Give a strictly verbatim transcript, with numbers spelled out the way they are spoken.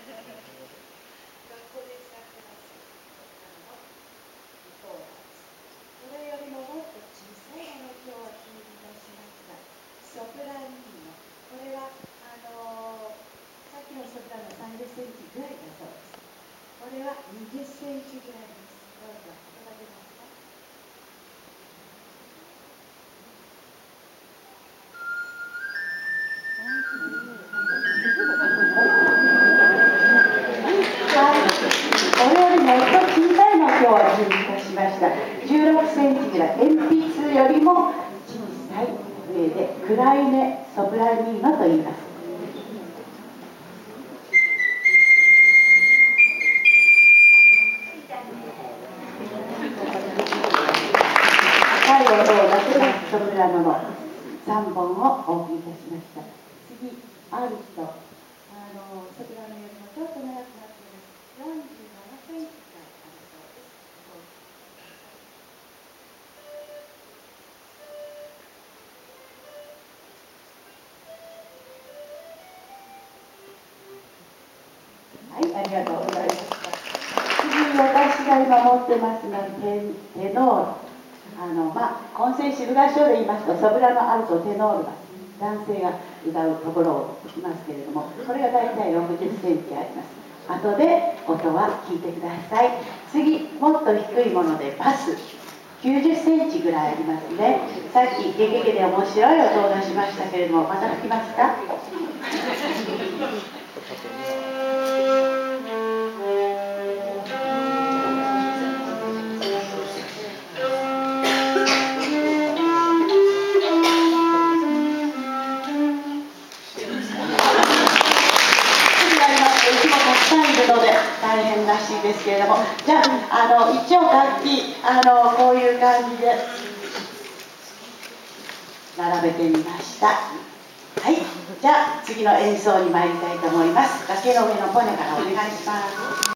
で使ってます。これよりももっと小さいものを今日は準備いたしました。ソプラニーノ。これはあのー、さっきのソプラノさんじゅっセンチぐらいだそうです。これはにじゅっセンチぐらいです。どうぞいただけますか。これよりもっと小さいのを今日は準備いたしました。じゅうろくセンチぐらい、鉛筆よりも小さい上でクライネ・ソプラニーノと言います。高い音を出せますソプラノのさんぼんをお送りいたしました。次、アルト、あのソプラノよりもちょっと長くなっています。よんじゅうななセンチぐらいあるそうです。はい、ありがとうございました。次、私が今持ってますのはテ, テノール。あのまあ、混声シルガーショーで言いますとソプラノ、アルト、テノールが男性が歌うところを聞きますけれども、これが大体ろくじゅっセンチあります。後で音は聞いてください。次、もっと低いものでバス、きゅうじゅっセンチぐらいありますね。さっきゲゲゲで面白い音を出しましたけれども、また吹きますか。大変らしいですけれども、じゃあ、あの一応楽器あのこういう感じで並べてみました。はい、じゃあ次の演奏に参りたいと思います。崖の上のポニョからお願いします。